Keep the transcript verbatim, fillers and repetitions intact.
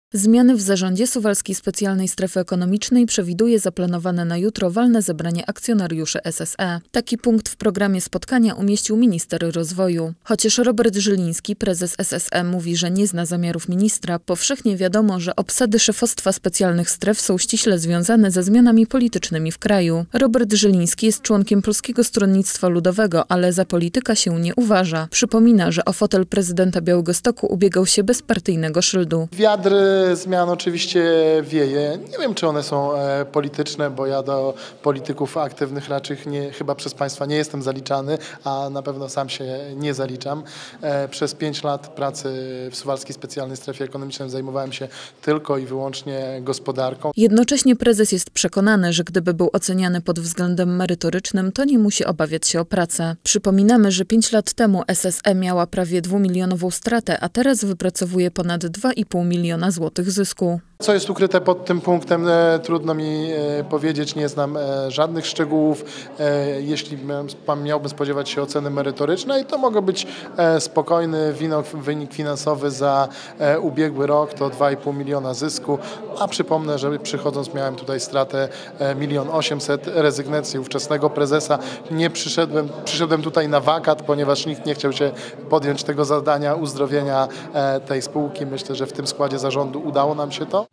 Zmiany w zarządzie Suwalskiej Specjalnej Strefy Ekonomicznej przewiduje zaplanowane na jutro walne zebranie akcjonariuszy S S E. Taki punkt w programie spotkania umieścił minister rozwoju. Chociaż Robert Żyliński, prezes S S E, mówi, że nie zna zamiarów ministra, powszechnie wiadomo, że obsady szefostwa specjalnych stref są ściśle związane ze zmianami politycznymi w kraju. Robert Żyliński jest członkiem Polskiego Stronnictwa Ludowego, ale za polityka się nie uważa. Przypomina, że o fotel prezydenta Białegostoku ubiegał się bez partyjnego szyldu. Wiatr zmian oczywiście wieje. Nie wiem, czy one są e, polityczne, bo ja do polityków aktywnych raczej nie, chyba przez Państwa nie jestem zaliczany, a na pewno sam się nie zaliczam. E, przez pięć lat pracy w Suwalskiej Specjalnej Strefie Ekonomicznej zajmowałem się tylko i wyłącznie gospodarką. Jednocześnie prezes jest przekonany, że gdyby był oceniany pod względem merytorycznym, to nie musi obawiać się o pracę. Przypominamy, że pięć lat temu S S E miała prawie dwumilionową stratę, a teraz wypracowuje ponad dwa i pół miliona złotych zysku. Co jest ukryte pod tym punktem, e, trudno mi e, powiedzieć, nie znam e, żadnych szczegółów. E, jeśli pan miałby spodziewać się oceny merytorycznej, to mogę być e, spokojny. Winok, wynik finansowy za e, ubiegły rok to dwa i pół miliona zysku, a przypomnę, że przychodząc miałem tutaj stratę e, milion osiemset, rezygnację ówczesnego prezesa. Nie przyszedłem, przyszedłem tutaj na wakat, ponieważ nikt nie chciał się podjąć tego zadania uzdrowienia e, tej spółki. Myślę, że w tym składzie zarządu udało nam się to.